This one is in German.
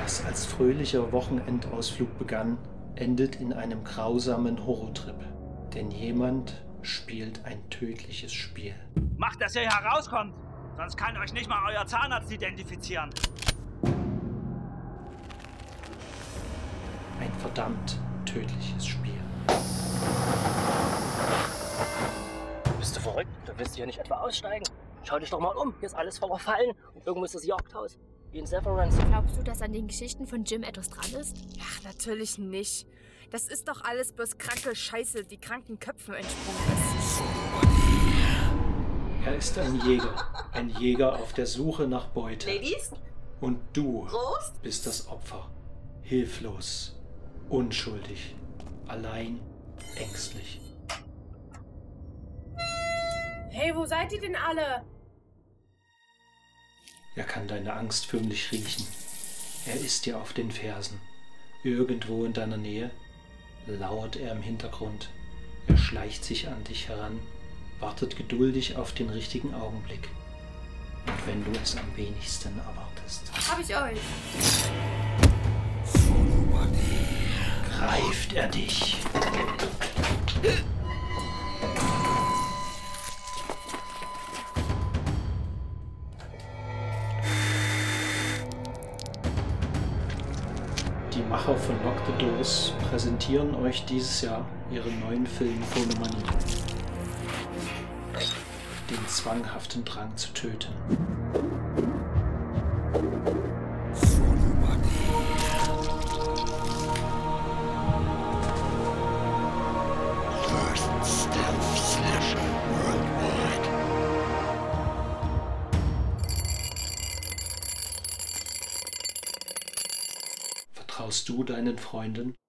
Was als fröhlicher Wochenendausflug begann, endet in einem grausamen Horrortrip. Denn jemand spielt ein tödliches Spiel. Macht, dass ihr hier herauskommt, sonst kann euch nicht mal euer Zahnarzt identifizieren. Ein verdammt tödliches Spiel. Bist du verrückt? Du willst hier nicht etwa aussteigen? Schau dich doch mal um. Hier ist alles voller Fallen. Und irgendwo ist das Jagdhaus. Wie in Severance. Glaubst du, dass an den Geschichten von Jim etwas dran ist? Ach, natürlich nicht. Das ist doch alles bloß kranke Scheiße, die kranken Köpfen entsprungen ist. Er ist ein Jäger auf der Suche nach Beute. Ladies? Und du Prost? bist das Opfer. Hilflos, unschuldig, allein, ängstlich. Hey, wo seid ihr denn alle? Er kann deine Angst förmlich riechen. Er ist dir auf den Fersen. Irgendwo in deiner Nähe lauert er im Hintergrund. Er schleicht sich an dich heran, wartet geduldig auf den richtigen Augenblick. Und wenn du es am wenigsten erwartest, Hab ich euch. greift er dich. Die Macher von Lock the Doors präsentieren euch dieses Jahr ihren neuen Film Phonomanie. Den zwanghaften Drang zu töten. Vertraust du deinen Freunden?